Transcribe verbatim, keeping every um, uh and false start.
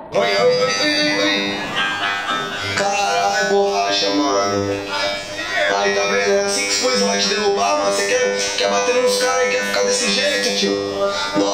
Oi, oi, oi, oi, oi. Caralho, borracha, mano. Aí, tá vendo? É assim que os polícia vai te derrubar, mano. Você quer, quer bater nos caras e quer ficar desse jeito, tio?